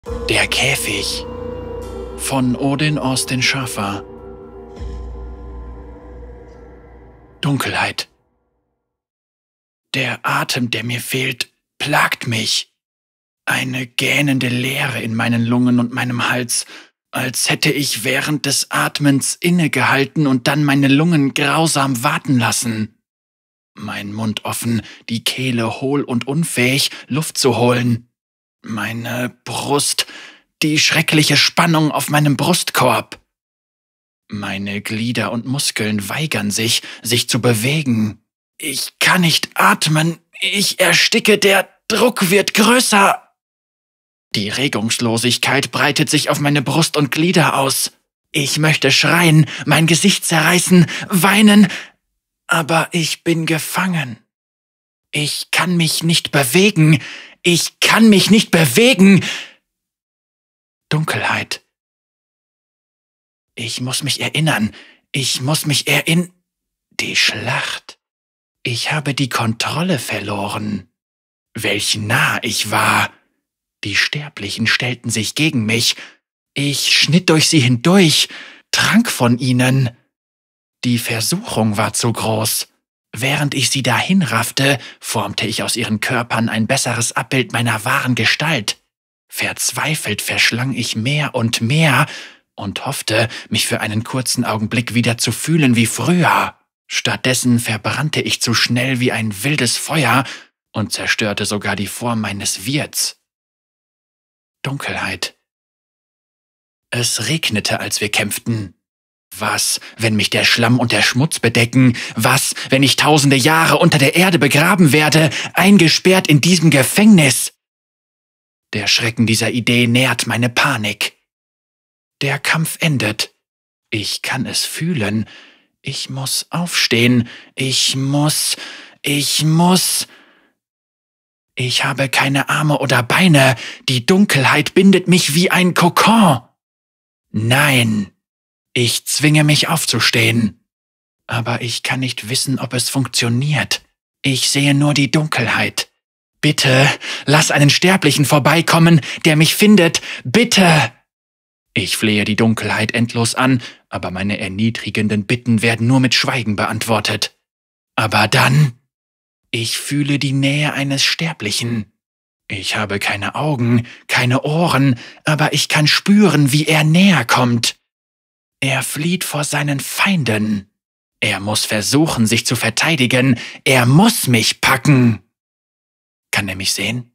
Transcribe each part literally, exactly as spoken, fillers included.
Der Käfig von Odin Austin Schaffer. Dunkelheit. Der Atem, der mir fehlt, plagt mich. Eine gähnende Leere in meinen Lungen und meinem Hals, als hätte ich während des Atmens innegehalten und dann meine Lungen grausam warten lassen. Mein Mund offen, die Kehle hohl und unfähig, Luft zu holen. Meine Brust, die schreckliche Spannung auf meinem Brustkorb. Meine Glieder und Muskeln weigern sich, sich zu bewegen. Ich kann nicht atmen, ich ersticke, der Druck wird größer. Die Regungslosigkeit breitet sich auf meine Brust und Glieder aus. Ich möchte schreien, mein Gesicht zerreißen, weinen, aber ich bin gefangen. Ich kann mich nicht bewegen, ich kann mich nicht bewegen. Dunkelheit. Ich muss mich erinnern, ich muss mich erinnern. Die Schlacht. Ich habe die Kontrolle verloren. Welch nah ich war. Die Sterblichen stellten sich gegen mich. Ich schnitt durch sie hindurch, trank von ihnen. Die Versuchung war zu groß. Während ich sie dahinraffte, formte ich aus ihren Körpern ein besseres Abbild meiner wahren Gestalt. Verzweifelt verschlang ich mehr und mehr und hoffte, mich für einen kurzen Augenblick wieder zu fühlen wie früher. Stattdessen verbrannte ich zu schnell wie ein wildes Feuer und zerstörte sogar die Form meines Wirts. Dunkelheit. Es regnete, als wir kämpften. Was, wenn mich der Schlamm und der Schmutz bedecken? Was, wenn ich tausende Jahre unter der Erde begraben werde, eingesperrt in diesem Gefängnis? Der Schrecken dieser Idee nährt meine Panik. Der Kampf endet. Ich kann es fühlen. Ich muss aufstehen. Ich muss, ich muss... Ich habe keine Arme oder Beine. Die Dunkelheit bindet mich wie ein Kokon. Nein, ich zwinge mich aufzustehen. Aber ich kann nicht wissen, ob es funktioniert. Ich sehe nur die Dunkelheit. Bitte, lass einen Sterblichen vorbeikommen, der mich findet. Bitte! Ich flehe die Dunkelheit endlos an, aber meine erniedrigenden Bitten werden nur mit Schweigen beantwortet. Aber dann... Ich fühle die Nähe eines Sterblichen. Ich habe keine Augen, keine Ohren, aber ich kann spüren, wie er näher kommt. Er flieht vor seinen Feinden. Er muss versuchen, sich zu verteidigen. Er muss mich packen. Kann er mich sehen?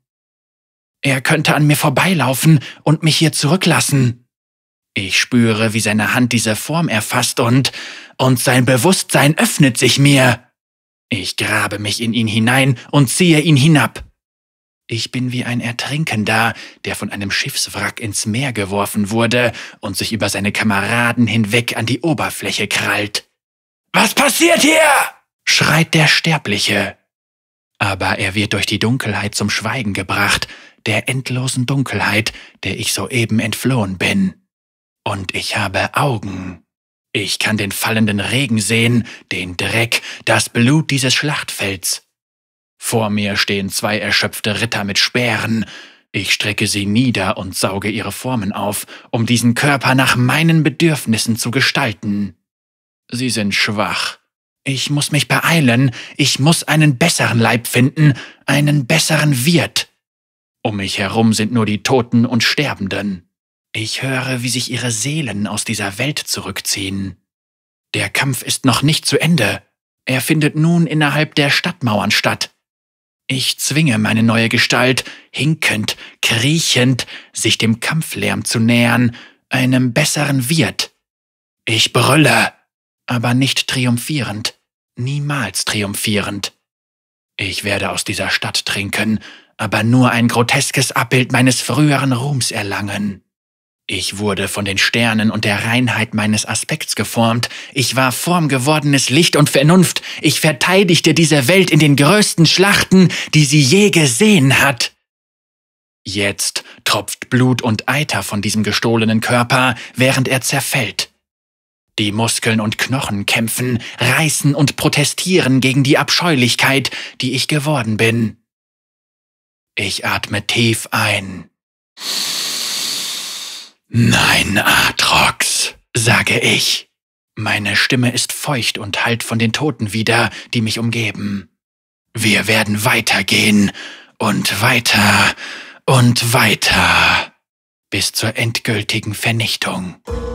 Er könnte an mir vorbeilaufen und mich hier zurücklassen. Ich spüre, wie seine Hand diese Form erfasst und, und sein Bewusstsein öffnet sich mir. Ich grabe mich in ihn hinein und ziehe ihn hinab. Ich bin wie ein Ertrinkender, der von einem Schiffswrack ins Meer geworfen wurde und sich über seine Kameraden hinweg an die Oberfläche krallt. »Was passiert hier?« schreit der Sterbliche. Aber er wird durch die Dunkelheit zum Schweigen gebracht, der endlosen Dunkelheit, der ich soeben entflohen bin. Und ich habe Augen. Ich kann den fallenden Regen sehen, den Dreck, das Blut dieses Schlachtfelds. Vor mir stehen zwei erschöpfte Ritter mit Speeren. Ich strecke sie nieder und sauge ihre Formen auf, um diesen Körper nach meinen Bedürfnissen zu gestalten. Sie sind schwach. Ich muss mich beeilen, ich muss einen besseren Leib finden, einen besseren Wirt. Um mich herum sind nur die Toten und Sterbenden. Ich höre, wie sich ihre Seelen aus dieser Welt zurückziehen. Der Kampf ist noch nicht zu Ende. Er findet nun innerhalb der Stadtmauern statt. Ich zwinge meine neue Gestalt, hinkend, kriechend, sich dem Kampflärm zu nähern, einem besseren Wirt. Ich brülle, aber nicht triumphierend, niemals triumphierend. Ich werde aus dieser Stadt trinken, aber nur ein groteskes Abbild meines früheren Ruhms erlangen. Ich wurde von den Sternen und der Reinheit meines Aspekts geformt. Ich war formgewordenes Licht und Vernunft. Ich verteidigte diese Welt in den größten Schlachten, die sie je gesehen hat. Jetzt tropft Blut und Eiter von diesem gestohlenen Körper, während er zerfällt. Die Muskeln und Knochen kämpfen, reißen und protestieren gegen die Abscheulichkeit, die ich geworden bin. Ich atme tief ein Nein, Atrox, sage ich. Meine Stimme ist feucht und hallt von den Toten wider, die mich umgeben. Wir werden weitergehen und weiter und weiter bis zur endgültigen Vernichtung.